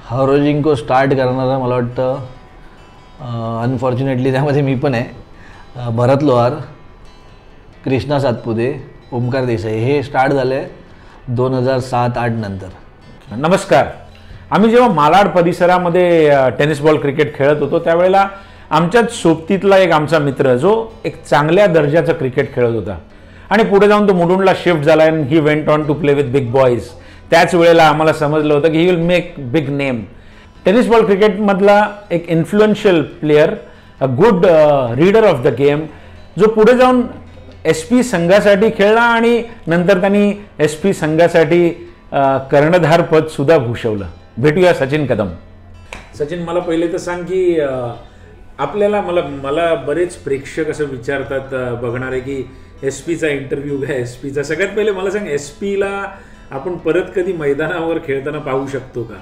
हारो ginkgo start करणारा मला वाटतं अनफॉर्च्युनेटली त्यामध्ये मी पण आहे. भरत लोहार, कृष्णा सातपुते, ओमकार देसाई हे स्टार्ट झाले 2007-08 नंतर. नमस्कार. आम्ही जेव्हा मालाड परिसरामध्ये टेनिस बॉल क्रिकेट खेळत होतो त्यावेळेला आमच्याच सोबतीतला एक आमचा मित्र जो एक चांगल्या दर्जाचं क्रिकेट खेळत होता आणि पुढे जाऊन तो मुलुंडला शिफ्ट झाला आणि he went on to play with big boys. त्याच वेळेला आम्हाला समजलं होतं की he will make big name. Tennis ball क्रिकेटमधला एक influential player, a good reader of the game, जो पुढे जाऊन SP संघासाठी खेळला आणि नंतर त्यांनी SP संघासाठी कर्णधार पद सुद्धा भूषवलं. भेटूया सचिन कदम. सचिन, मला पहिले तर सांग की आपल्याला मला बरेच प्रेक्षक असं विचारतात बघणारे की SPचा इंटरव्ह्यू घ्या. SPचा सगळ्यात पहिले मला सांग, SPला आपण परत कधी मैदानावर खेळताना पाहू शकतो का?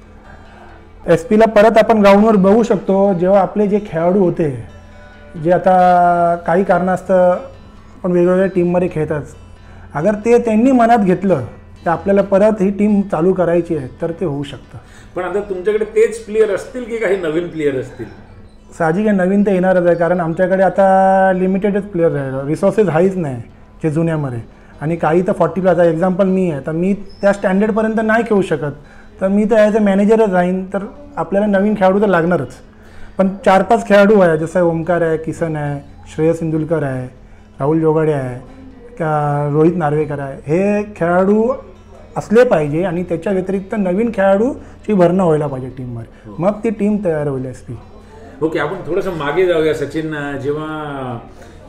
SPला परत आपण ग्राउंडवर बघू शकतो जेव्हा आपले जे खेळाडू होते, जे आता काही कारणास्तव आपण वेगवेगळ्या टीममध्ये खेळतात, अगर ते त्यांनी मनात घेतलं तर आपल्याला परत ही टीम चालू करायची आहे तर ते होऊ शकतं. पण आता तुमच्याकडे तेच प्लेयर असतील की काही नवीन प्लेयर असतील? साहजिक आहे, नवीन तर येणारच आहे, कारण आमच्याकडे आता लिमिटेडच प्लेयर आहे, रिसोर्सेस हाईच नाही जे जुन्यामध्ये. आणि काही तर 40 आता एक्झाम्पल मी आहे, तर मी त्या स्टँडर्डपर्यंत नाही खेळू शकत, तर मी तर ॲज अ मॅनेजरच राहीन. तर आपल्याला नवीन खेळाडू तर लागणारच. पण 4-5 खेळाडू आहे, जसं ओमकार आहे, किसन आहे, श्रेयस इंदुलकर आहे, राहुल जोगाडे आहे, रोहित नार्वेकर आहे. हे खेळाडू असले पाहिजे आणि त्याच्या व्यतिरिक्त नवीन खेळाडूची भरणं व्हायला पाहिजे टीमवर, मग ती टीम तयार होईल SP. ओके, आपण थोडंसं मागे जाऊया सचिन. जेव्हा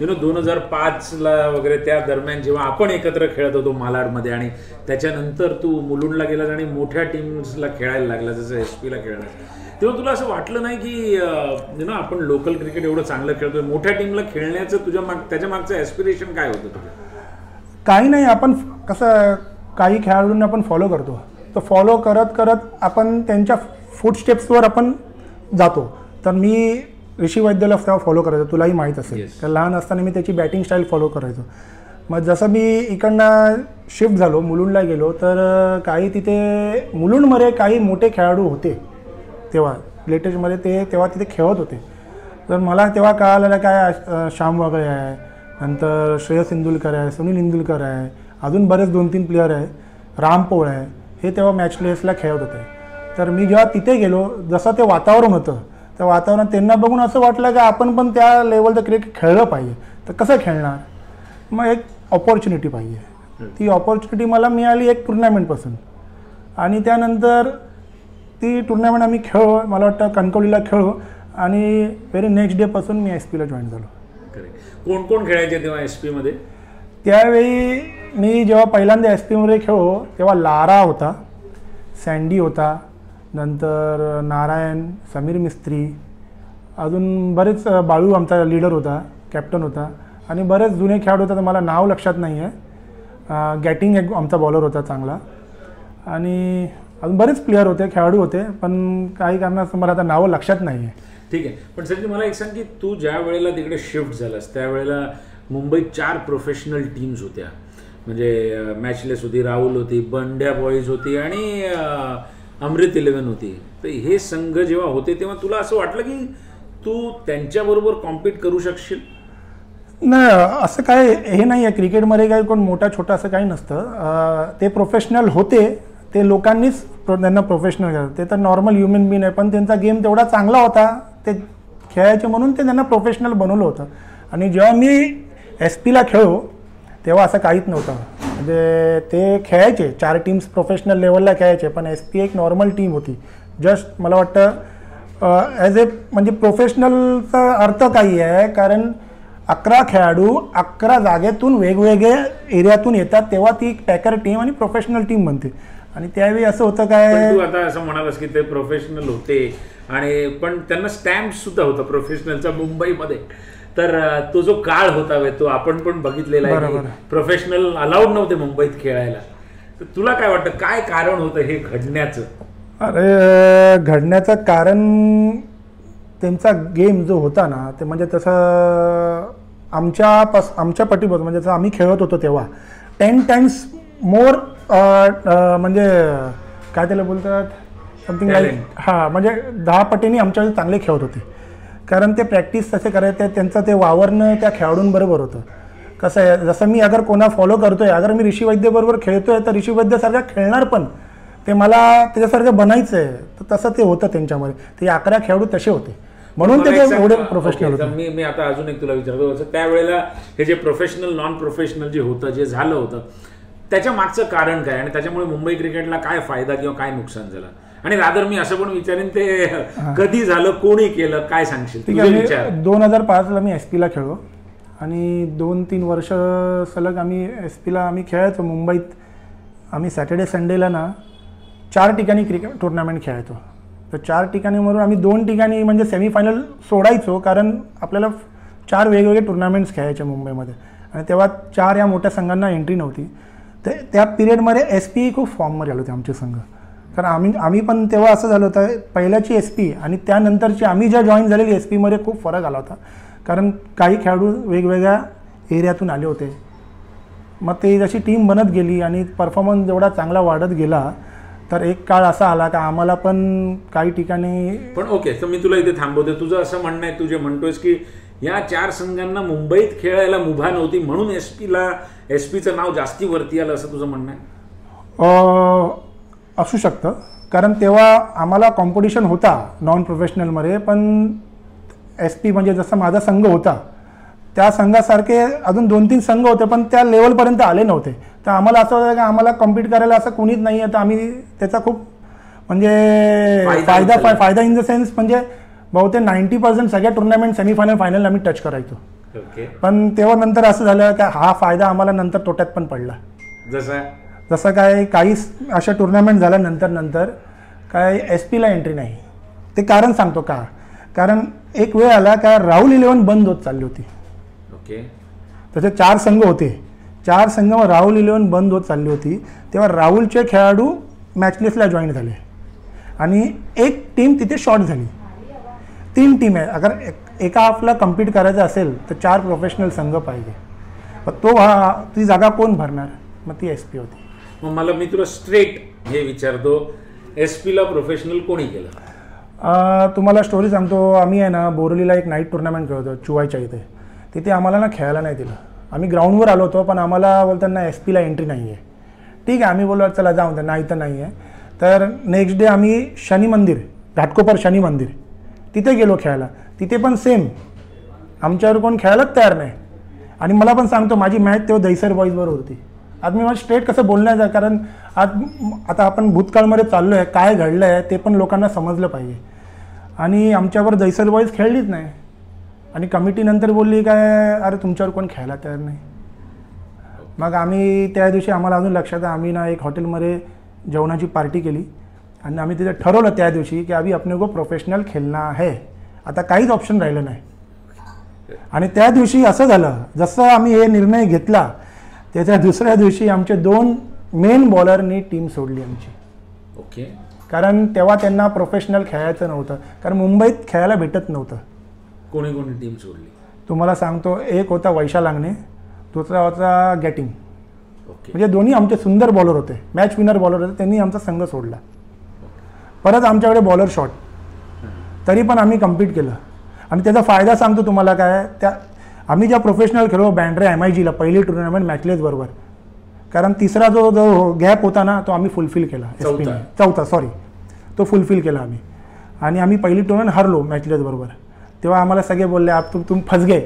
2005ला वगैरे त्या दरम्यान जेव्हा आपण एकत्र खेळत होतो मालाडमध्ये आणि त्याच्यानंतर तू मुलुंडला गेलास आणि मोठ्या टीम्सला खेळायला लागला, जसं SPला खेळलास, तेव्हा तुला असं वाटलं नाही की आपण लोकल क्रिकेट एवढं चांगलं खेळतोय, मोठ्या टीमला खेळण्याचं त्याच्या मागचं ॲस्पिरेशन काय होतं तुझं? काही नाही, आपण कसं काही खेळाडूंना आपण फॉलो करतो, तर फॉलो करत करत आपण त्यांच्या फूटस्टेप्सवर आपण जातो. तर मी ऋषी वैद्यला तेव्हा फॉलो करायचो, तुलाही माहीत असेल. तर लहान असताना मी त्याची बॅटिंग स्टाईल फॉलो करायचो. मग जसं मी इकडनं शिफ्ट झालो, मुलुंडला गेलो, तर काही तिथे मुलुंडमध्ये काही मोठे खेळाडू होते तेव्हा लेटेस्टमध्ये, ते तेव्हा तिथे खेळत होते. तर मला तेव्हा कळालं काय श्याम वागळे आहे, नंतर श्रेयस इंदुलकर आहे, सुनील इंदुलकर आहे, अजून बरेच 2-3 प्लेयर आहे, राम पोळ आहे, हे तेव्हा मॅचलेसला खेळत होते. तर मी जेव्हा तिथे गेलो, जसं ते वातावरण होतं, त्या वातावरणात त्यांना बघून असं वाटलं की आपण पण त्या लेवलचं क्रिकेट खेळलं पाहिजे. तर कसं खेळणार? मग एक ऑपॉर्च्युनिटी पाहिजे. ती ऑपॉर्च्युनिटी मला मिळाली एक टुर्नामेंटपासून, आणि त्यानंतर ती टुर्नामेंट आम्ही खेळलो, मला वाटतं कणकवलीला खेळलो, आणि व्हेरी नेक्स्ट डेपासून मी SPला जॉईन झालो. कोण कोण खेळायचे तेव्हा SPमध्ये? त्यावेळी मी जेव्हा पहिल्यांदा SPमध्ये खेळलो तेव्हा लारा होता, सँडी होता, नंतर नारायण, समीर मिस्त्री, अजून बरेच, बाळू आमचा लीडर होता, कॅप्टन होता, आणि बरेच जुने खेळाडू होता, तर मला नाव लक्षात नाही आहे. गॅटिंग एक आमचा बॉलर होता चांगला, आणि अजून बरेच प्लेयर होते, खेळाडू होते, पण काही कारणास्तव मला आता नावं लक्षात नाही आहे. ठीक आहे. पण सचिन, मला एक सांग की तू ज्या वेळेला तिकडे शिफ्ट झालास त्यावेळेला मुंबईत 4 प्रोफेशनल टीम्स होत्या, म्हणजे मॅचलेस होती, राहुल होती, बंड्या बॉईज होती आणि अमृत 11 होती. तर हे संघ जेव्हा होते तेव्हा तुला असं वाटलं की तू त्यांच्याबरोबर कॉम्पीट करू शकशील? नाही, असं काय हे नाही आहे. क्रिकेटमध्ये काही कोण मोठा छोटा असं काही नसतं. ते प्रोफेशनल होते, ते लोकांनीच त्यांना प्रोफेशनल केलं. ते तर नॉर्मल ह्युमन बीन आहे, पण त्यांचा गेम तेवढा चांगला होता, ते खेळायचे म्हणून ते त्यांना प्रोफेशनल बनवलं होतं. आणि जेव्हा मी SPला खेळलो तेव्हा असं काहीच नव्हतं. म्हणजे ते खेळायचे, 4 टीम्स प्रोफेशनल लेवलला खेळायचे, पण SP एक नॉर्मल टीम होती. जस्ट मला वाटतं ॲज ए म्हणजे प्रोफेशनलचा अर्थ काही आहे, कारण 11 खेळाडू 11 जागेतून वेगवेगळ्या एरियातून येतात, तेव्हा ती पॅकर टीम आणि प्रोफेशनल टीम बनते. आणि त्यावेळी असं होतं काय, तू आता असं म्हणालास की ते प्रोफेशनल होते आणि पण त्यांना स्टॅम्प सुद्धा होता प्रोफेशनलचा मुंबईमध्ये. तर तो जो काळ होता तो आपण पण बघितलेला आहे, प्रोफेशनल अलाउड नव्हते मुंबईत खेळायला. तर तुला काय वाटतं, काय कारण होतं हे घडण्याचं? अरे, घडण्याचं कारण त्यांचा गेम जो होता ना, ते म्हणजे तसं आमच्या पटीबद्दल, म्हणजे जसं आम्ही खेळत होतो तेव्हा 10 टाइम्स मोर, म्हणजे काय त्याला बोलतात, समथिंग लाईक हां, म्हणजे 10 पटीने आमच्याकडे चांगले खेळत होते. कारण ते प्रॅक्टिस तसे करायचे, त्यांचं ते वावरणं त्या खेळाडूंबरोबर होतं. कसं आहे, जसं मी अगर कोणा फॉलो करतोय, अगर मी ऋषी वैद्यबरोबर खेळतोय तर ऋषी वैद्यसारखा खेळणार पण ते मला त्याच्यासारखं बनायचं आहे. तर तसं ते होतं त्यांच्यामध्ये. ते 11 खेळाडू तसे होते, म्हणून ते एवढे प्रोफेशनल होते. मी आता अजून एक तुला विचारतो, त्यावेळेला हे जे प्रोफेशनल नॉन प्रोफेशनल जे होतं, जे झालं होतं, त्याच्या मागचं कारण काय आणि त्याच्यामुळे मुंबई क्रिकेटला काय फायदा किंवा काय नुकसान झालं? आणि रादर मी असं पण विचारेन, ते कधी झालं, कोणी केलं, काय सांगशील? 2005ला मी SP ला खेळलो आणि 2-3 वर्ष सलग आम्ही SP ला खेळायचो. मुंबईत आम्ही सॅटर्डे संडेला ना 4 ठिकाणी क्रिकेट टुर्नामेंट खेळायचो. तर 4 ठिकाणी म्हणून आम्ही 2 ठिकाणी म्हणजे सेमीफायनल सोडायचो, कारण आपल्याला 4 वेगवेगळे टुर्नामेंट्स खेळायचे मुंबईमध्ये. आणि तेव्हा 4 या मोठ्या संघांना एंट्री नव्हती. तर त्या पिरियडमध्ये SP खूप फॉर्ममध्ये आले होते आमचे संघ. कारण आम्ही पण तेव्हा असं झालं होतं, पहिल्याची SP आणि त्यानंतरची आम्ही ज्या जॉईन झालेली SP मध्ये खूप फरक आला होता. कारण काही खेळाडू वेगवेगळ्या एरियातून आले होते. मग ते जशी टीम बनत गेली आणि परफॉर्मन्स जेवढा चांगला वाढत गेला, तर एक काळ असा आला का आम्हाला पण काही ठिकाणी. पण ओके, तर मी तुला इथे थांबवते. तुझं असं म्हणणं आहे, तू जे म्हणतोयस की या 4 संघांना मुंबईत खेळायला मुभा नव्हती, म्हणून SPचं नाव जास्ती वरती आलं, असं तुझं म्हणणं आहे? असू शकतं. कारण तेव्हा आम्हाला कॉम्पिटिशन होता नॉन प्रोफेशनलमध्ये, पण SP म्हणजे जसं माझा संघ होता त्या संघासारखे अजून 2-3 संघ होते, पण त्या लेवलपर्यंत आले नव्हते. तर आम्हाला असं होतं की आम्हाला कम्पीट करायला असं कोणीच नाही आहे. तर आम्ही त्याचा खूप म्हणजे फायदा इन द सेन्स, म्हणजे बहुतेक 90% सगळ्या टुर्नामेंट सेमीफायनल फायनल आम्ही टच करायचो. पण तेव्हा नंतर असं झालं की हा फायदा आम्हाला नंतर तोट्यात पण पडला. जसं काय काही अशा टुर्नामेंट झाल्यानंतर काय SP ला एंट्री नाही. ते कारण सांगतो का, कारण एक वेळ आला का राहुल 11 बंद होत चालली होती. त्याचे 4 संघ होते, 4 संघ राहुल 11 बंद होत चालली होती. तेव्हा राहुलचे खेळाडू मॅचलेसला जॉईन झाले आणि एक टीम तिथे शॉर्ट झाली. 3 टीम आहे. अगर एका हाफला कम्पीट करायचं असेल तर 4 प्रोफेशनल संघ पाहिजे. ती जागा कोण भरणार? मग ती SP होती. मग मला, मी तुला स्ट्रेट हे विचारतो, SP ला प्रोफेशनल कोणी केलं? तुम्हाला स्टोरी सांगतो. आम्ही आहे ना बोरलीला एक नाईट टुर्नामेंट खेळतो चुवायच्या इथे. तिथे आम्हाला ना खेळायला नाही दिलं. आम्ही ग्राउंडवर आलो होतो, पण आम्हाला बोलताना SP ला एंट्री नाही आहे. ठीक आहे, आम्ही बोललो चला जाऊन द्या, नाही तर नाही आहे. तर नेक्स्ट डे आम्ही शनी मंदिर, घाटकोपर शनी मंदिर, तिथे गेलो खेळायला. तिथे पण सेम आमच्यावर कोण खेळायलाच तयार नाही. आणि मला पण सांगतो, माझी मॅच तेव्हा दहिसर बॉईजबरोबर होती. आज मी मला स्ट्रेट कसं बोलण्याचं, कारण आता आपण भूतकाळमध्ये चाललो आहे, काय घडलं आहे ते पण लोकांना समजलं पाहिजे. आणि आमच्यावर दहिसर बॉईज खेळलीच नाही. आणि कमिटी नंतर बोलली काय, अरे तुमच्यावर कोण खेळायला तयार नाही. मग आम्ही त्या दिवशी, आम्हाला अजून लक्षात आहे, आम्ही ना एक हॉटेलमध्ये जेवणाची पार्टी केली आणि आम्ही तिथे ठरवलं त्या दिवशी की अभी अपने को प्रोफेशनल खेळना है. आता काहीच ऑप्शन राहिलं नाही. आणि त्या दिवशी असं झालं, जसं आम्ही हे निर्णय घेतला त्याच्या दुसऱ्या दिवशी आमचे 2 मेन बॉलरनी टीम सोडली आमची. ओके. कारण तेव्हा त्यांना प्रोफेशनल खेळायचं नव्हतं, कारण मुंबईत खेळायला भेटत नव्हतं. कोणी टीम सोडली? तुम्हाला सांगतो, एक होता वैशाल लांगणे, दुसरा होता गॅटिंग. म्हणजे दोन्ही आमचे सुंदर बॉलर होते, मॅच विनर बॉलर होते. त्यांनी आमचा संघ सोडला. परत आमच्याकडे बॉलर शॉट, तरी पण आम्ही कम्पीट केलं. आणि त्याचा फायदा सांगतो तुम्हाला काय, आम्ही ज्या प्रोफेशनल खेळलो बँड्रे MIGला पहिली टुर्नामेंट मॅचलेस बरोबर, कारण तिसरा जो गॅप होता ना तो आम्ही फुलफिल केला. चौथा तो फुलफिल केला आम्ही. आणि आम्ही पहिली टुर्नामेंट हरलो मॅचलेस बरोबर. तेव्हा आम्हाला सगळे बोलले, आप तुम फस गए.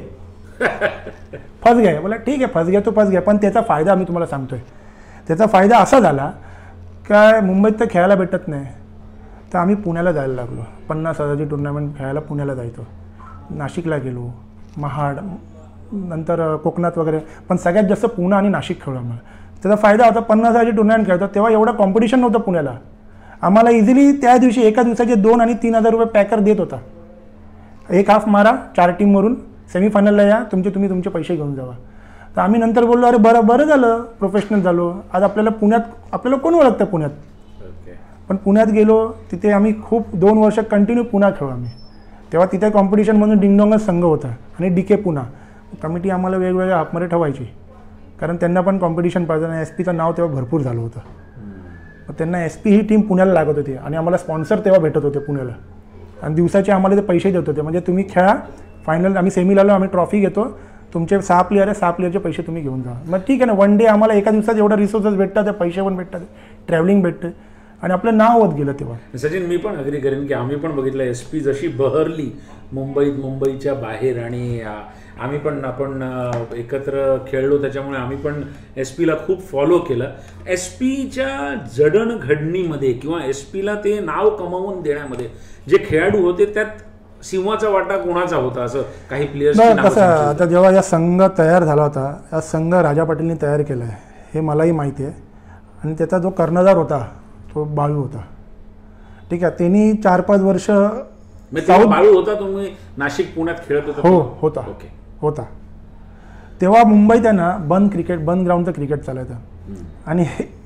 बोला ठीक आहे, फस गया. पण त्याचा फायदा आम्ही तुम्हाला सांगतोय. त्याचा फायदा असा झाला काय, मुंबईत तर खेळायला भेटत नाही, तर आम्ही पुण्याला जायला लागलो. 50,000ची टुर्नामेंट खेळायला पुण्याला जायचो. नाशिकला गेलो, महाड, नंतर कोकणात वगैरे. पण सगळ्यात जास्त पुणे आणि नाशिक खेळलो आम्हाला. त्याचा फायदा होता, 50,000ची टुर्नामेंट खेळतो तेव्हा एवढं कॉम्पिटिशन नव्हतं पुण्याला. आम्हाला इझिली त्या दिवशी एका दिवसाचे 2 आणि 3,000 रुपये पॅकर देत होता. एक हाफ मारा, 4 टीमवरून सेमीफायनलला या, तुम्ही तुमचे पैसे घेऊन जावा. तर आम्ही नंतर बोललो, अरे बरं झालं प्रोफेशनल झालो. आज आपल्याला कोण ओळखतं पुण्यात. पण पुण्यात गेलो, तिथे आम्ही खूप 2 वर्ष कंटिन्यू पुन्हा खेळू आम्ही. तेव्हा तिथे कॉम्पिटिशनमधून डिंगडोंगच संघ होता आणि DK पुणा. कमिटी आम्हाला वेगवेगळ्या हाफमध्ये ठेवायची, कारण त्यांना पण कॉम्पिटिशन पाहिजे. आणि SP चं नाव तेव्हा भरपूर झालं होतं. त्यांना SP ही टीम पुण्याला लागत होती आणि आम्हाला स्पॉन्सर तेव्हा भेटत होते पुण्याला आणि दिवसाचे आम्हाला ते पैसे देत होते. म्हणजे तुम्ही खेळा, फायनल आम्ही सेमीला आलो, आम्ही ट्रॉफी घेतो, तुमचे 6 प्लेयर आहे, 6 प्लेयरचे पैसे तुम्ही घेऊन जा. मग ठीक आहे ना, वन डे आम्हाला एका दिवसात एवढा रिसोर्सेस भेटतात, ते पैसे पण भेटतात, ट्रॅव्हलिंग भेटतं आणि आपलं नाव होत गेलं तेव्हा. सचिन, मी पण अग्री करेन की आम्ही पण बघितलं SP जशी बहरली मुंबईच्या बाहेर आणि आपण एकत्र खेळलो, त्याच्यामुळे आम्ही पण SPला खूप फॉलो केलं. SPच्या जडणघडणीमध्ये किंवा SPला ते नाव कमावून देण्यामध्ये जे खेळाडू होते त्यात सिंहाचा वाटा कोणाचा होता, असं काही प्लेयर्स? कसं आता जेव्हा या संघ तयार झाला होता, हा संघ राजा पाटीलने तयार केला आहे हे मलाही माहिती आहे आणि त्याचा जो कर्णधार होता तो बाळू होता. ठीक आहे, त्यांनी 4-5 वर्ष बाळू होता. तुम्ही नाशिक पुण्यात खेळत होता? हो, होता. तेव्हा मुंबईत आहे ना बंद ग्राउंडचं क्रिकेट चालायचं आणि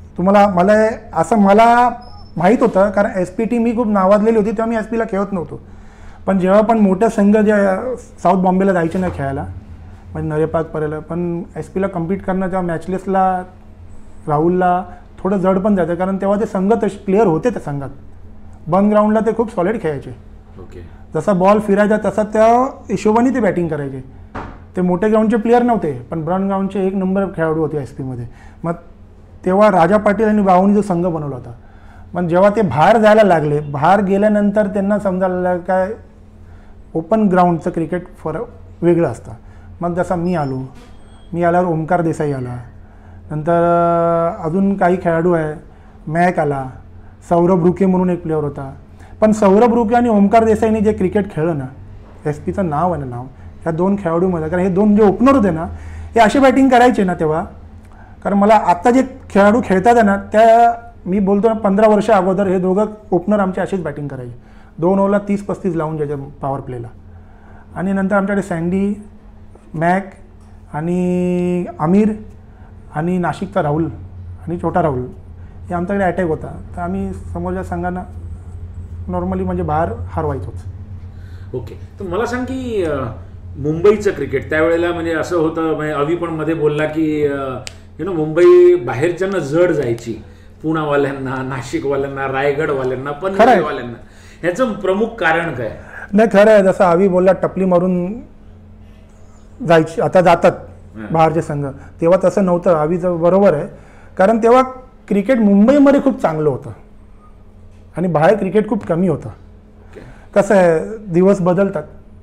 मला माहीत होतं कारण SP टीम ही खूप नावाजलेली होती, तेव्हा मी SPला खेळत नव्हतो. पण जेव्हा पण मोठे संघ जे साऊथ बॉम्बेला जायचे ना खेळायला, म्हणजे नरेपाक परेला, पण SPला कम्पीट करण्याच्या मॅचलेसला राहुलला थोडं जड पण जायचं कारण तेव्हा ते संघ तसे प्लेयर होते त्या संघात. बंद ग्राउंडला ते खूप सॉलिड खेळायचे. जसा बॉल फिरायचा तसा त्या हिशोबाने ते बॅटिंग करायचे. ते मोठे ग्राउंडचे प्लेयर नव्हते पण बंद ग्राउंडचे 1 नंबर खेळाडू होते SPमध्ये. मग तेव्हा राजा पाटील आणि बाळूंनी जो संघ बनवला होता, पण जेव्हा ते बाहेर जायला लागले, बाहेर गेल्यानंतर त्यांना समजायला लागलं काय ओपन ग्राउंडचं क्रिकेट फरक वेगळं असतं. मग जसा मी आल्यावर ओमकार देसाई आला, नंतर अजून काही खेळाडू आहे, मॅक आला, सौरभ रुके म्हणून एक प्लेअर होता. पण सौरभ रुके आणि ओमकार देसाईने जे क्रिकेट खेळलं ना, SPचं नाव आहे ना, ह्या 2 खेळाडूमध्ये, कारण हे 2 जे ओपनर होते ना हे अशी बॅटिंग करायचे ना तेव्हा. कारण मला आत्ता जे खेळाडू खेळतात ना त्या मी बोलतो ना 15 वर्ष अगोदर हे दोघं ओपनर आमचे अशीच बॅटिंग करायचे. 2 ओव्हरला 30-35 लावून जायचे पॉवर प्लेला. आणि नंतर आमच्याकडे सँडी, मॅक आणि आमिर आणि नाशिकचा राहुल आणि छोटा राहुल हे आमच्याकडे अटॅक होता. तर आम्ही समोरच्या संघांना नॉर्मली म्हणजे बाहेर हरवायचोच. ओके, तर मला सांग की मुंबईचं क्रिकेट त्यावेळेला म्हणजे असं होतं, म्हणजे अवी पण मध्ये बोलला की मुंबई बाहेरच्यांना जड जायची, पुणावाल्यांना, नाशिकवाल्यांना, रायगडवाल्यांना, पनवेलवाल्यांना. ह्याचं प्रमुख कारण काय? नाही, खरं आहे, जसं अवी बोलला टपली मारून जायची, आता जातात बाहेरचे संघ. तेव्हा तसं नव्हतं. अवीचं बरोबर आहे, कारण तेव्हा क्रिकेट मुंबईमध्ये खूप चांगलं होतं आणि बाहेर क्रिकेट खूप कमी होतं. कसं आहे, दिवस बदलतात,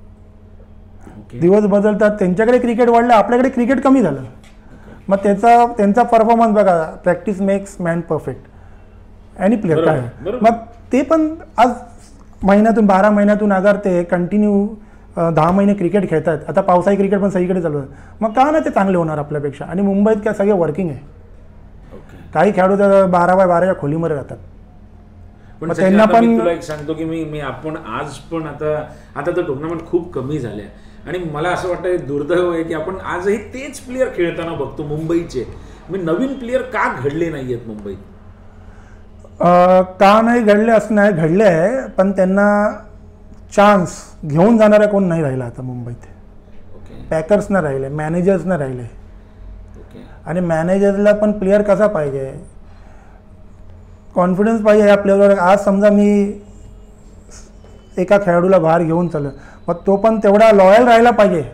त्यांच्याकडे क्रिकेट वाढलं, आपल्याकडे क्रिकेट कमी झालं. मग त्यांचा परफॉर्मन्स बघा, practice makes man perfect any player काय. मग ते पण आज 12 महिन्यातून अगर ते कंटिन्यू 10 महिने क्रिकेट खेळतात, आता पावसाळी क्रिकेट पण सगळीकडे चालू आहे, मग का नाही ते चांगले होणार आपल्यापेक्षा. आणि मुंबईत काय सगळे वर्किंग आहे, काही खेळाडू तर 12x12च्या खोलीमध्ये राहतात. पण त्यांना पण तुला एक सांगतो की मी आपण आज पण आता तर टुर्नामेंट खूप कमी झाल्या आणि मला असं वाटतं दुर्दैव आहे की आपण आजही तेच प्लेयर खेळताना बघतो मुंबईचे. नवीन प्लेयर का घडले नाहीयेत मुंबईत? का नाही घडले असं नाही, घडले आहे, पण त्यांना चान्स घेऊन जाणारा कोण नाही राहिला आता मुंबईत. पॅकर्स नाही राहिले, मॅनेजर्स नाही राहिले. आणि मॅनेजरला पण प्लेअर कसा पाहिजे, कॉन्फिडन्स पाहिजे या प्लेअरवर. आज समजा मी एका खेळाडूला बाहेर घेऊन चाललो, मग तो पण तेवढा लॉयल राहायला पाहिजे,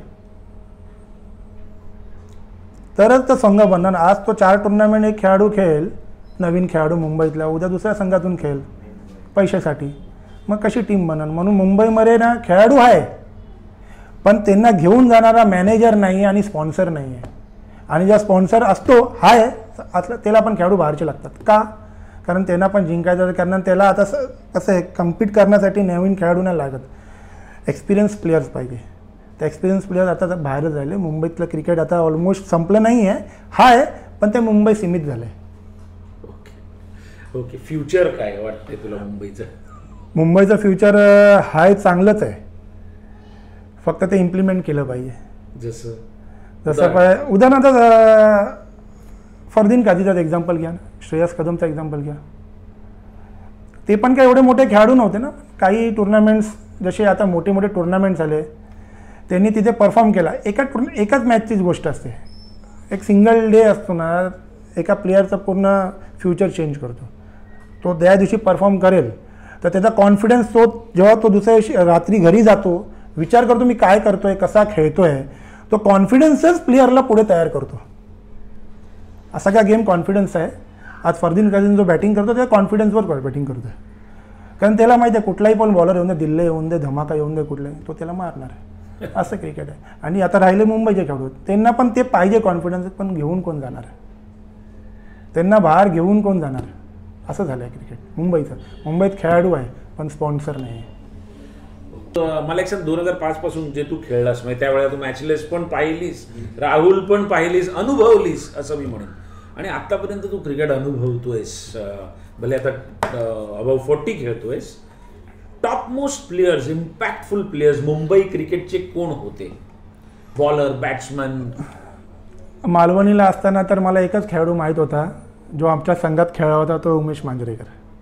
तरच तो संघ बनणार. आज तो 4 टुर्नामेंट एक खेळाडू खेळेल, नवीन खेळाडू मुंबईतला, उद्या दुसऱ्या संघातून खेळेल पैशासाठी, मग कशी टीम बनणार. म्हणून मुंबईमध्ये ना खेळाडू आहे, पण त्यांना घेऊन जाणारा मॅनेजर नाही आणि स्पॉन्सर नाही आहे. आणि ज्या स्पॉन्सर असतो आहे असलं त्याला पण खेळाडू बाहेरचे लागतात. का? कारण त्यांना पण जिंकायचं, कारण त्याला आता कसं आहे, कम्पीट करण्यासाठी नवीन खेळाडू नाही लागत, एक्सपिरियन्स प्लेयर्स पाहिजे. त्या एक्सपिरियन्स प्लेयर्स आता बाहेरच राहिले. मुंबईतलं क्रिकेट आता ऑलमोस्ट संपलं नाही आहे, पण ते मुंबई सीमित झालं आहे. ओके, फ्युचर काय वाटतंय तुला मुंबईचं? मुंबईचं फ्युचर हाय, चांगलंच आहे, फक्त ते इम्प्लिमेंट केलं पाहिजे. जसं उदाहरणार्थ फरदीन काझीचा एक्झाम्पल घ्या, श्रेयस कदमचा एक्झाम्पल घ्या. ते पण काय एवढे मोठे खेळाडू नव्हते ना. काही टुर्नामेंट्स जसे आता मोठे मोठे टुर्नामेंट झाले, त्यांनी तिथे परफॉर्म केला. एकाच मॅचचीच गोष्ट असते, एक सिंगल डे असतो ना, एका प्लेअरचं पूर्ण फ्युचर चेंज करतो. तो त्या दिवशी परफॉर्म करेल तर त्याचा कॉन्फिडन्स तो जेव्हा तो दुसऱ्या दिवशी रात्री घरी जातो, विचार करतो मी काय करतोय, कसा खेळतोय, तो कॉन्फिडन्सच प्लेअरला पुढे तयार करतो. असा काय गेम कॉन्फिडन्स आहे. आज फरदीन काझीन जो बॅटिंग करतो त्या कॉन्फिडन्सवर बॅटिंग करतो, कारण त्याला माहिती आहे कुठलाही पण बॉलर येऊन दे, दिल्ली येऊन दे, धमाका येऊन दे, कुठलाही तो त्याला मारणार आहे. असं क्रिकेट आहे. आणि आता राहिले मुंबईचे खेळाडू, त्यांना पण ते पाहिजे कॉन्फिडन्स, पण घेऊन कोण जाणार, त्यांना बाहेर घेऊन कोण जाणार, असं झालं आहे क्रिकेट मुंबईचं. मुंबईत खेळाडू आहे पण स्पॉन्सर नाही. मला एक सांग, 2005 पासून जे तू खेळलास म्हणजे त्यावेळेला तू मॅचलेस पण पाहिलीस, राहुल पण पाहिलीस, अनुभवलीस असं मी म्हणेन, आणि आतापर्यंत तू क्रिकेट अनुभवतोयस, भले आता अबाव 40 खेळतोयस. Top most players, impactful players Mumbai क्रिकेटचे कोण होते? Bowler, batsman? मालवणीला असताना तर मला एकच खेळाडू माहीत होता जो आमच्या संघात खेळला होता, तो उमेश मांजरेकर.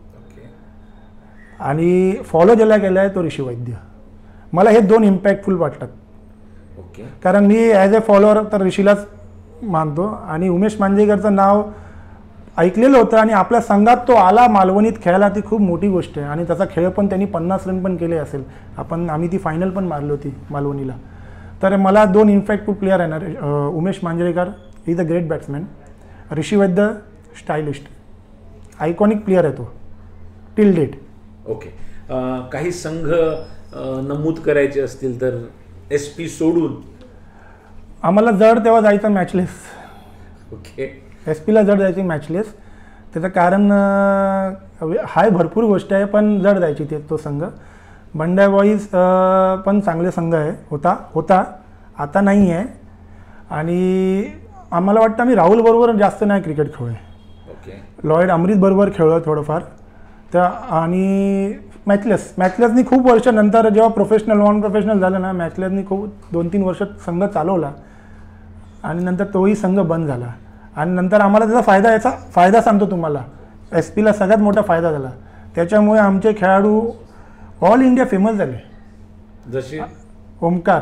आणि फॉलो ज्याला केला आहे तो ऋषी वैद्य. मला हे दोन इम्पॅक्टफुल वाटतात. कारण मी ॲज अ फॉलोअर तर ऋषीलाच मानतो, आणि उमेश मांजरेकरचं नाव ऐकलेलं होतं, आणि आपल्या संघात तो आला मालवणीत खेळायला, ती खूप मोठी गोष्ट आहे. आणि त्याचा खेळ पण त्यांनी 50 रन पण केले असेल. आम्ही ती फायनल पण मारली होती मालवणीला. तर मला दोन इम्पॅक्टफुल प्लेअर आहे ना, Umesh Manjrekar is a great batsman, Rishi Vaidya stylist, iconic player आहे तो टिल डेट. ओके. काही संघ नमूद करायचे असतील तर SP सोडून? आम्हाला जड तेव्हा जायचं मॅचलेस. ओके. SP ला जड जायची मॅचलेस. त्याचं कारण हाय भरपूर गोष्ट आहे, पण जड जायची तो संघ. बंड्या बॉईज पण चांगले संघ आहे, होता आता नाही आहे. आणि आम्हाला वाटतं आम्ही राहुल बरोबर जास्त नाही क्रिकेट खेळलो आहे. लॉयड अमृत बरोबर खेळलो थोडंफार त्या. आणि मॅचलेसनी खूप वर्षानंतर जेव्हा प्रोफेशनल नॉन प्रोफेशनल झालं ना, मॅचलेसनी खूप 2-3 वर्ष संघ चालवला, आणि नंतर तोही संघ बंद झाला. आणि नंतर आम्हाला त्याचा याचा फायदा सांगतो तुम्हाला, SP ला सगळ्यात मोठा फायदा झाला. त्याच्यामुळे आमचे खेळाडू ऑल इंडिया फेमस झाले. जसे ओमकार,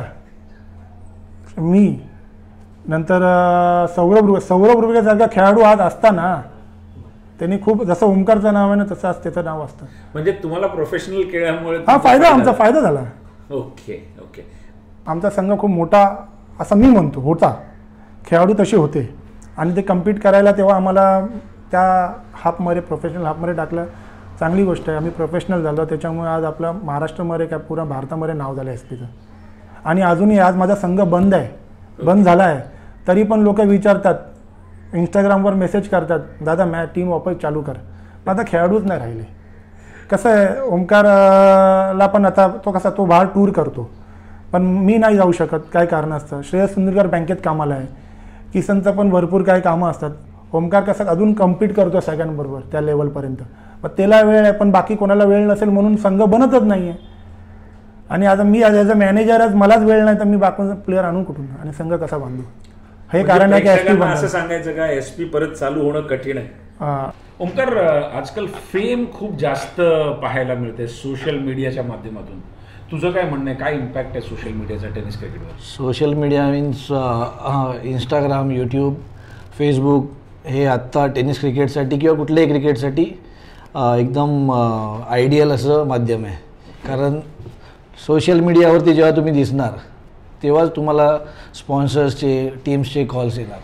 मी, नंतर सौरभ रुपयासारखा खेळाडू आज असताना त्यांनी खूप, जसं ओमकारचं नाव आहे ना तसं त्याचं नाव असतं. म्हणजे तुम्हाला प्रोफेशनल खेळामुळे आमचा फायदा झाला. ओके. आमचा संघ खूप मोठा असं मी म्हणतो होता. खेळाडू तसे होते, आणि ते कम्पीट करायला तेव्हा आम्हाला त्या प्रोफेशनल हाफमध्ये टाकलं. चांगली गोष्ट आहे, आम्ही प्रोफेशनल झालो. त्याच्यामुळे आज आपलं महाराष्ट्रामध्ये काय पुरा भारतामध्ये नाव झालं SPचं. आणि अजूनही आज माझा संघ बंद झाला आहे, तरी पण लोक विचारतात, इंस्टाग्रामवर मेसेज करतात, दादा टीम वापस चालू कर. पण आता खेळाडूच नाही राहिले. कसं आहे, ओमकारला पण आता तो बाहेर टूर करतो, पण मी नाही जाऊ शकत, काय कारण असतं. श्रेयस सुंदरकर बँकेत कामाला आहे, किसनचं पण भरपूर काही कामं असतात. ओमकार कसं अजून कम्पीट करतो सगळ्यांबरोबर त्या लेवलपर्यंत, पण त्याला वेळ आहे, पण बाकी कोणाला वेळ नसेल म्हणून संघ बनतच नाही आहे. आणि आता मी ॲज अ मॅनेजर आज मलाच वेळ नाही, तर मी बाकी प्लेअर आणून कुठून आणि संघ कसा बांधू, हे कारण आहे की असं सांगायचं का SP परत चालू होणं कठीण आहे. ओमकार, आजकाल फेम खूप जास्त पाहायला मिळते सोशल मीडियाच्या माध्यमातून. तुझं काय म्हणणं आहे, काय इम्पॅक्ट आहे सोशल मीडियाचा टेनिस क्रिकेटवर? Social media means Instagram, YouTube, Facebook हे आत्ता टेनिस क्रिकेटसाठी किंवा कुठल्याही क्रिकेटसाठी एकदम आयडियल असं माध्यम आहे. कारण सोशल मीडियावरती जेव्हा तुम्ही दिसणार तेव्हाच तुम्हाला स्पॉन्सर्सचे, टीम्सचे कॉल्स येणार.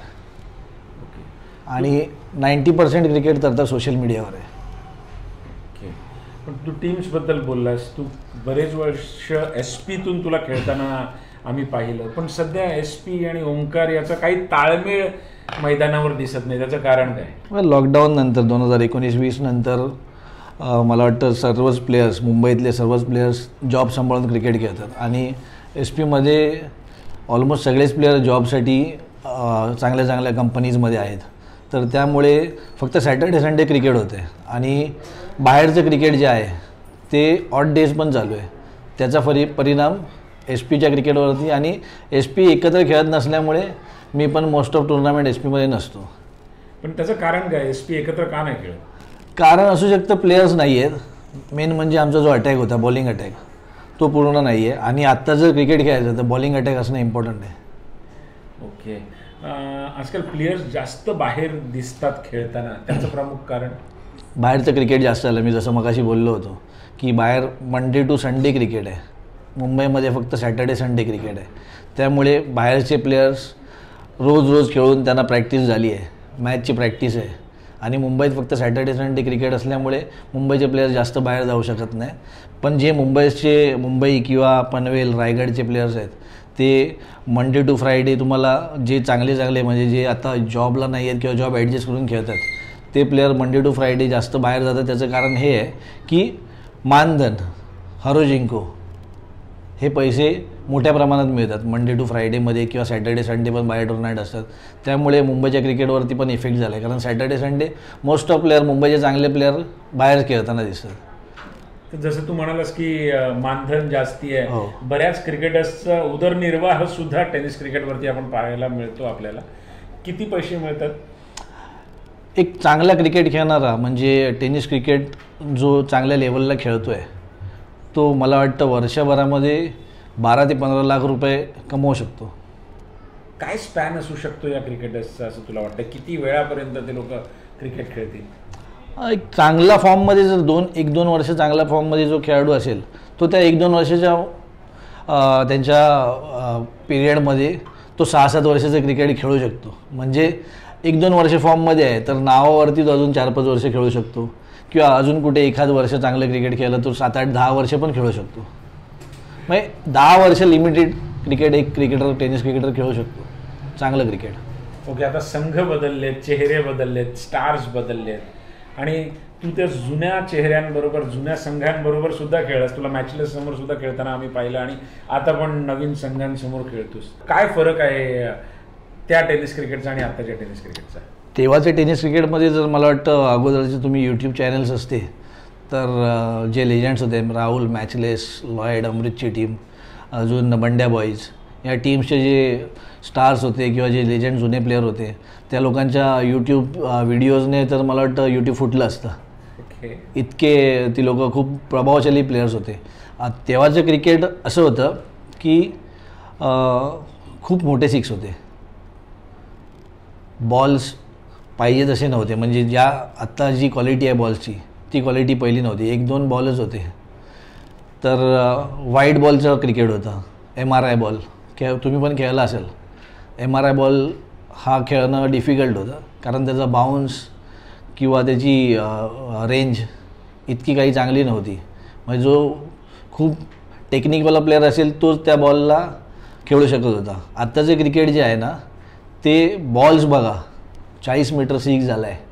आणि 90% क्रिकेट तर सोशल मीडियावर आहे. ओके. पण तू टीम्सबद्दल बोललास, तू बरेच वर्ष SP-तून तुला खेळताना आम्ही पाहिलं, पण सध्या SP आणि ओमकार याचा काही ताळमेळ मैदानावर दिसत नाही. त्याचं कारण काय? लॉकडाऊन नंतर 2019-20 नंतर मला वाटतं सर्वच प्लेयर्स, मुंबईतले सर्वच प्लेयर्स जॉब सांभाळून क्रिकेट खेळतात. आणि SP-मध्ये ऑलमोस्ट सगळेच प्लेयर जॉबसाठी चांगल्या चांगल्या कंपनीजमध्ये आहेत. तर त्यामुळे फक्त सॅटर्डे संडे क्रिकेट होते, आणि बाहेरचं क्रिकेट जे आहे ते ऑड डेज पण चालू आहे. त्याचा परिणाम SP-च्या क्रिकेटवरती. आणि SP एकत्र खेळत नसल्यामुळे मी पण मोस्ट ऑफ टुर्नामेंट SP-मध्ये नसतो. पण त्याचं कारण काय? SP एकत्र का नाही खेळत? कारण असू शकतं प्लेयर्स नाही आहेत. मेन म्हणजे आमचा जो अटॅक होता, बॉलिंग अटॅक, तो पूर्ण नाही आहे. आणि आत्ता जर क्रिकेट खेळायचं तर बॉलिंग अटॅक असणं इम्पॉर्टंट आहे. ओके. आजकाल प्लेयर्स जास्त बाहेर दिसतात खेळताना, त्याचं प्रमुख कारण? बाहेरचं क्रिकेट जास्त झालं. मी जसं मगाशी बोललो होतो की बाहेर मंडे टू संडे क्रिकेट आहे, मुंबईमध्ये फक्त सॅटर्डे संडे क्रिकेट आहे. त्यामुळे बाहेरचे प्लेयर्स रोज रोज खेळून त्यांना प्रॅक्टिस झाली आहे, मॅचची प्रॅक्टिस आहे. आणि मुंबईत फक्त सॅटर्डे संडे क्रिकेट असल्यामुळे मुंबईचे प्लेयर्स जास्त बाहेर जाऊ शकत नाही. पण जे मुंबई किंवा पनवेल रायगडचे प्लेयर्स आहेत ते मंडे टू फ्रायडे तुम्हाला जे चांगले म्हणजे जे आता जॉबला नाही आहेत किंवा जॉब ॲडजस्ट करून खेळतात ते प्लेयर मंडे टू फ्रायडे जास्त बाहेर जातात. त्याचं कारण हे आहे की मानधन हरो जिंको हे पैसे मोठ्या प्रमाणात मिळतात मंडे टू फ्रायडेमध्ये किंवा सॅटर्डे संडे पण बाहेर टुर्नामेंट असतात. त्यामुळे मुंबईच्या क्रिकेटवरती पण इफेक्ट झाला आहे, कारण Saturday Sunday most of player मुंबईचे चांगले प्लेयर बाहेर खेळताना दिसतात. तर जसं तू म्हणालास की मानधन जास्ती आहे, हो. बऱ्याच क्रिकेटर्सचा उदरनिर्वाह सुद्धा टेनिस क्रिकेटवरती आपण पाहायला मिळतो. आपल्याला किती पैसे मिळतात? एक चांगला क्रिकेट खेळणारा म्हणजे टेनिस क्रिकेट जो चांगल्या लेवलला खेळतो आहे तो मला वाटतं वर्षभरामध्ये 12 ते 15 लाख रुपये कमवू शकतो. काय स्पॅन असू शकतो या क्रिकेटर्सचा असं तुला वाटतं? किती वेळापर्यंत ते लोक क्रिकेट खेळतील? एक चांगला फॉर्ममध्ये जर 1-2 वर्ष चांगल्या फॉर्ममध्ये जो खेळाडू असेल तो त्या 1-2 वर्षाच्या त्यांच्या पिरियडमध्ये तो 6-7 वर्षाचं क्रिकेट खेळू शकतो. म्हणजे 1-2 वर्ष फॉर्ममध्ये आहे तर नावावरती तो अजून 4-5 वर्ष खेळू शकतो किंवा अजून कुठे एखाद वर्ष चांगलं क्रिकेट खेळलं तर 7-8-10 वर्ष पण खेळू शकतो. म्हणजे 10 वर्ष लिमिटेड क्रिकेट एक क्रिकेटर टेनिस क्रिकेटर खेळू शकतो चांगलं क्रिकेट. ओके, आता संघ बदललेत, चेहरे बदललेत, स्टार्स बदललेत आणि तू त्या जुन्या चेहऱ्यांबरोबर जुन्या संघांबरोबर सुद्धा खेळलास. तुला मॅचलेस समोर सुद्धा खेळताना आम्ही पाहिलं आणि आता पण नवीन संघांसमोर खेळतोस. काय फरक आहे त्या टेनिस क्रिकेटचा आणि आताच्या टेनिस क्रिकेटचा? तेव्हाचे टेनिस क्रिकेटमध्ये जर मला वाटतं अगोदरचे तुम्ही यूट्यूब चॅनल्स असते तर जे लेजंड्स होते राहुल, मॅचलेस, लॉयड, अमृतची टीम, अजून बंड्या बॉईज या टीम्सचे जे स्टार्स होते किंवा जे लेजंड जुने प्लेयर होते त्या लोकांच्या यूट्यूब व्हिडिओजने तर मला वाटतं यूट्यूब फुटलं असतं. इतके ती लोकं खूप प्रभावशाली प्लेयर्स होते. तेव्हाचं क्रिकेट असं होतं की खूप मोठे सिक्स होते, बॉल्स पाहिजे तसे नव्हते. म्हणजे ज्या आत्ता जी क्वालिटी आहे बॉल्सची ती क्वालिटी पहिली नव्हती. 1-2 बॉलच होते. तर व्हाईट बॉलचं क्रिकेट होतं, MRI बॉल तुम्ही पण खेळला असेल. MRI बॉल हा खेळणं डिफिकल्ट होतं कारण त्याचा बाउन्स किंवा त्याची रेंज इतकी काही चांगली नव्हती. म्हणजे जो खूप टेक्निकवाला प्लेयर असेल तोच त्या बॉलला खेळू शकत होता. आत्ताचं क्रिकेट जे आहे ना ते बॉल्स बघा 40 मीटर 6 झाला आहे,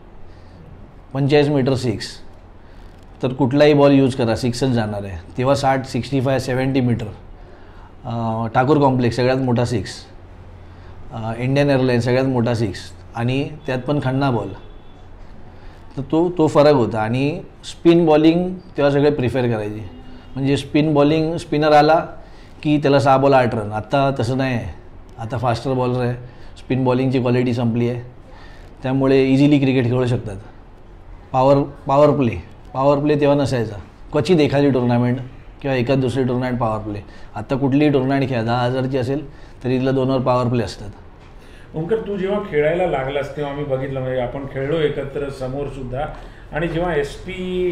45 मीटर 6. तर कुठलाही बॉल यूज करा 6च जाणार आहे. तेव्हा 60, 65, 70 मीटर. ठाकूर कॉम्प्लेक्स सगळ्यात मोठा 6, इंडियन एअरलाईन्स सगळ्यात मोठा 6 आणि त्यात पण खन्ना बॉल. तर तो फरक होता. आणि स्पिन बॉलिंग तेव्हा सगळे प्रिफर करायचे. म्हणजे स्पिन बॉलिंग स्पिनर आला की त्याला 6 बॉल 8 रन. आता तसं नाही आहे, आता फास्टर बॉलर आहे, स्पिन बॉलिंगची क्वालिटी संपली आहे. त्यामुळे इझिली क्रिकेट खेळू शकतात. पॉवर प्ले तेव्हा नसायचा. क्वचित एखादी टुर्नामेंट किंवा एखाद दुसरी टुर्नामेंट पॉवर प्ले. आता कुठलीही टुर्नामेंट खेळा 10,000ची असेल तरी तिला 2 पॉवर प्ले असतात. ओंकार, तू जेव्हा खेळायला लागलास तेव्हा आम्ही बघितलं, म्हणजे आपण खेळलो एकत्र समोर सुद्धा. आणि जेव्हा SP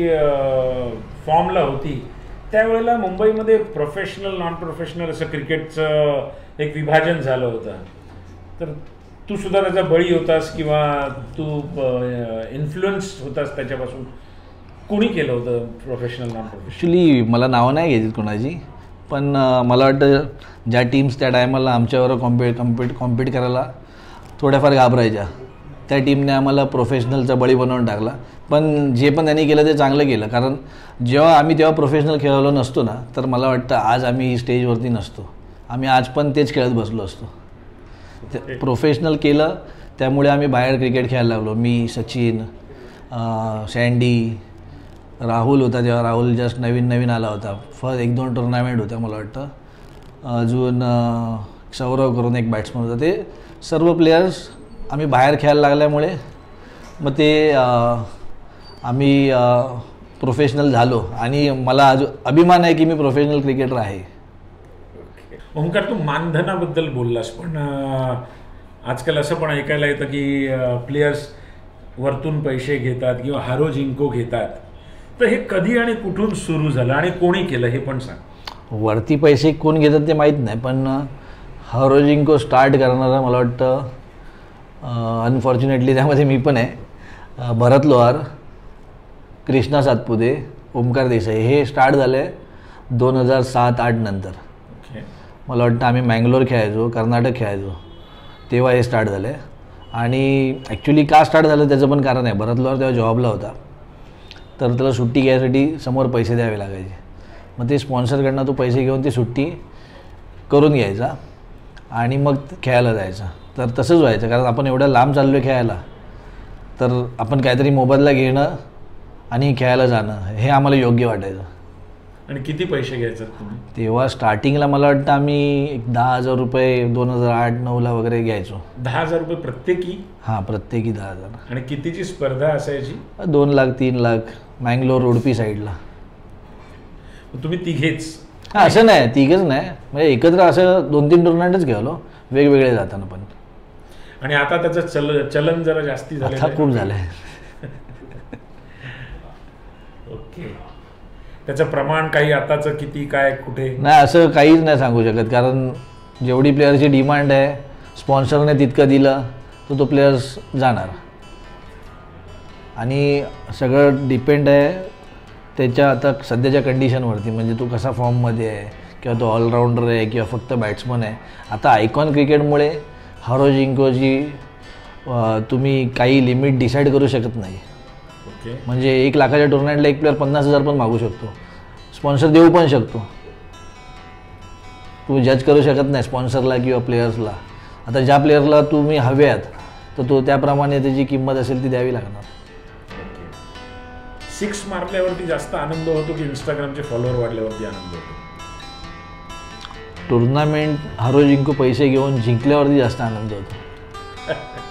फॉर्मला होती त्यावेळेला मुंबईमध्ये प्रोफेशनल नॉन प्रोफेशनल असं क्रिकेटचं एक विभाजन झालं होतं. तर तू सुद्धा त्याचा बळी होतास किंवा तू इन्फ्लुएन्स होतास त्याच्यापासून? कुणी केलं होतं प्रोफेशनल नॉन प्रोफेशनल? ॲक्च्युली मला नावं नाही घ्यायची कोणाची, पण मला वाटतं ज्या टीम्स त्या टायमाला आमच्यावर कॉम्पीट करायला थोड्याफार घाबरायच्या त्या टीमने आम्हाला प्रोफेशनलचा बळी बनवून टाकला. पण जे पण त्यांनी केलं ते चांगलं केलं. कारण जेव्हा आम्ही तेव्हा प्रोफेशनल खेळलो नसतो ना तर मला वाटतं आज आम्ही स्टेजवरती नसतो. आम्ही आज पण तेच खेळत बसलो असतो. प्रोफेशनल केलं त्यामुळे आम्ही बाहेर क्रिकेट खेळायला लागलो. मी, सचिन, सँडी, राहुल होता तेव्हा. राहुल जस्ट नवीन आला होता. 1-2 टुर्नामेंट होत्या मला वाटतं. अजून सौरव करून एक बॅट्समन होता. ते सर्व प्लेयर्स आम्ही बाहेर खेळायला लागल्यामुळे मग ते आम्ही प्रोफेशनल झालो आणि मला अजून अभिमान आहे की मी प्रोफेशनल क्रिकेटर आहे. ओंकार, तू मानधनाबद्दल बोललास, पण आजकाल असं पण ऐकायला येतं की प्लेयर्स वरतून पैसे घेतात किंवा हारो जिंको घेतात, तर हे कधी आणि कुठून सुरू झालं आणि कोणी केलं हे पण सांग. वरती पैसे कोण घेतात ते माहीत नाही, पण हारो जिंको स्टार्ट करणारा मला वाटतं अनफॉर्च्युनेटली त्यामध्ये मी पण आहे. भरत लोहार, कृष्णा सातपुते, ओमकार देसाई हे स्टार्ट झाले 2007-08 नंतर. मला वाटतं आम्ही मँगलोर खेळायचो, कर्नाटक खेळायचो, तेव्हा हे स्टार्ट झाले. आणि ॲक्च्युली का स्टार्ट झालं त्याचं पण कारण आहे. भरत लोहार तेव्हा जॉबला होता, तर त्याला सुट्टी घ्यायसाठी समोर पैसे द्यावे लागायचे. मग ते स्पॉन्सरकडनं तो पैसे घेऊन ती सुट्टी करून घ्यायचा आणि मग खेळायला जायचा. तर तसंच व्हायचं, कारण आपण एवढ्या लांब चाललो आहे खेळायला, तर आपण काहीतरी मोबाईलला घेणं आणि खेळायला जाणं हे आम्हाला योग्य वाटायचं. आणि किती पैसे घ्यायचे तुम्ही तेव्हा स्टार्टिंगला? मला वाटतं आम्ही एक 10,000 रुपये 2008-09ला वगैरे घ्यायचो. 10,000 रुपये प्रत्येकी? हां, प्रत्येकी 10,000. आणि कितीची स्पर्धा असायची? 2 लाख 3 लाख मँगलोर उडपी साईडला. तुम्ही तिघेच? हां, असं नाही, तिघच नाही, म्हणजे एकत्र असं 2-3 टुर्नामेंटच खेळलो वेगवेगळे जाताना पण. आणि आता त्याचं चलन जरा जास्ती झालं? आता खूप झालं आहे. ओके. त्याचं प्रमाण काही आताचं किती काय कुठे? नाही, असं काहीच नाही सांगू शकत, कारण जेवढी प्लेअरची डिमांड आहे स्पॉन्सरने तितकं दिलं तर तो प्लेयर्स जाणार. आणि सगळं डिपेंड आहे त्याच्या आता सध्याच्या कंडिशनवरती, म्हणजे तो कसा फॉर्ममध्ये आहे किंवा तो ऑलराऊंडर आहे किंवा फक्त बॅट्समन आहे. आता आयकॉन क्रिकेटमुळे हारो जिंकोची तुम्ही काही लिमिट डिसाईड करू शकत नाही. ओके. म्हणजे 1 लाखाच्या टुर्नामेंटला एक प्लेअर 50,000 पण मागू शकतो, स्पॉन्सर देऊ पण शकतो. तू जज करू शकत नाही स्पॉन्सरला किंवा प्लेयर्सला. आता ज्या प्लेयरला तुम्ही हवे आहात तर तो त्याप्रमाणे त्याची किंमत असेल ती द्यावी लागणार. 6 मारल्यावरती जास्त आनंद होतो की इंस्टाग्रामचे फॉलोअर वाढल्यावरती आनंद होतो? टुर्नामेंट हारो जिंकू पैसे घेऊन जिंकल्यावरती जास्त आनंद होतो.